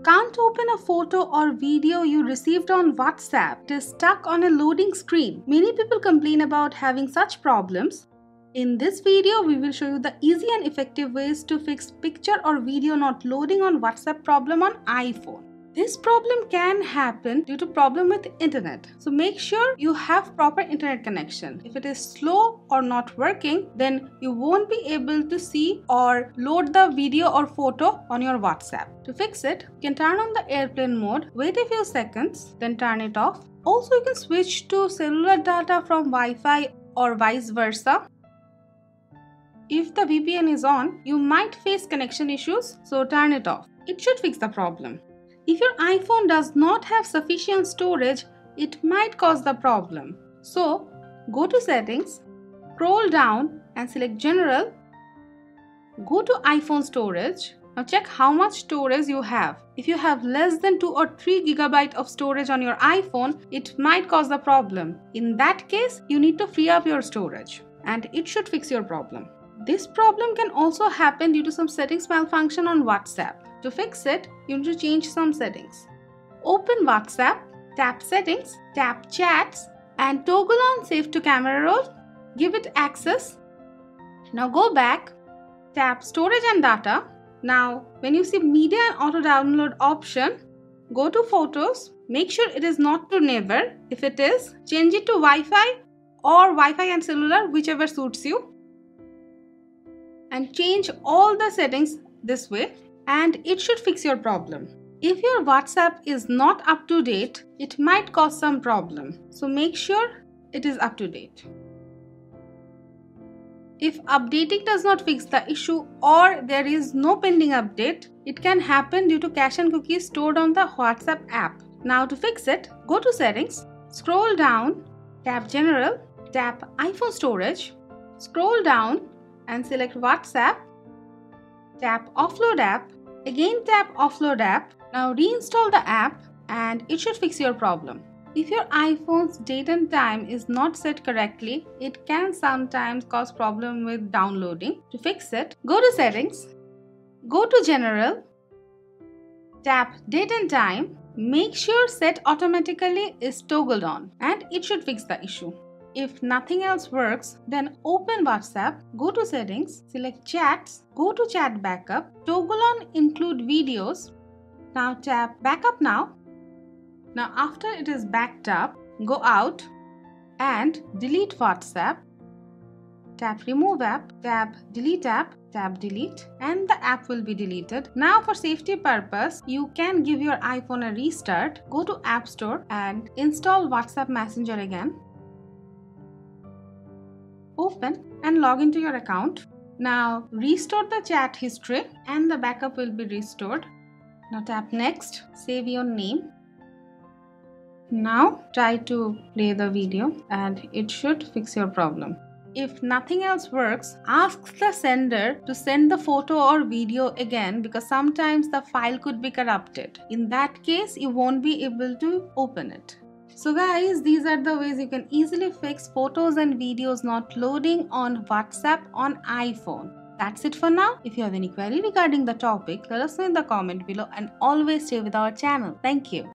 Can't open a photo or video you received on WhatsApp. It is stuck on a loading screen. Many people complain about having such problems. In this video, we will show you the easy and effective ways to fix picture or video not loading on WhatsApp problem on iPhone. This problem can happen due to problem with internet. So make sure you have proper internet connection. If it is slow or not working, then you won't be able to see or load the video or photo on your WhatsApp. To fix it, you can turn on the airplane mode, wait a few seconds, then turn it off. Also, you can switch to cellular data from Wi-Fi or vice versa. If the VPN is on, you might face connection issues, so turn it off. It should fix the problem. If your iPhone does not have sufficient storage, it might cause the problem. So, go to Settings, scroll down and select General. Go to iPhone Storage. Now check how much storage you have. If you have less than 2 or 3 GB of storage on your iPhone, it might cause the problem. In that case, you need to free up your storage and it should fix your problem. This problem can also happen due to some settings malfunction on WhatsApp. To fix it, you need to change some settings. Open WhatsApp, tap Settings, tap Chats and toggle on Save to Camera Roll. Give it access. Now go back, tap Storage and Data. Now when you see Media and Auto Download option, go to Photos. Make sure it is not to Never. If it is, change it to Wi-Fi or Wi-Fi and Cellular, whichever suits you. And change all the settings this way. And it should fix your problem. If your WhatsApp is not up to date, it might cause some problem. So make sure it is up to date. If updating does not fix the issue or there is no pending update, it can happen due to cache and cookies stored on the WhatsApp app. Now to fix it, go to Settings, scroll down, tap General, tap iPhone Storage, scroll down and select WhatsApp. Tap Offload App, again tap Offload App. Now reinstall the app and it should fix your problem. If your iPhone's date and time is not set correctly, it can sometimes cause problem with downloading. To fix it, go to Settings, go to General, tap Date and Time. Make sure Set Automatically is toggled on and it should fix the issue. If nothing else works, then open WhatsApp, go to Settings, select Chats, go to Chat Backup, toggle on Include Videos. Now tap Backup Now. Now after it is backed up, go out and delete WhatsApp. Tap Remove App, tap Delete App, tap Delete and the app will be deleted. Now for safety purpose, you can give your iPhone a restart. Go to App Store and install WhatsApp Messenger again. Open and log into your account. Now restore the chat history and the backup will be restored. Now tap Next, save your name. Now try to play the video and it should fix your problem. If nothing else works, ask the sender to send the photo or video again because sometimes the file could be corrupted. In that case, you won't be able to open it. So guys, these are the ways you can easily fix photos and videos not loading on WhatsApp on iPhone. That's it for now. If you have any query regarding the topic, let us know in the comment below and always stay with our channel. Thank you.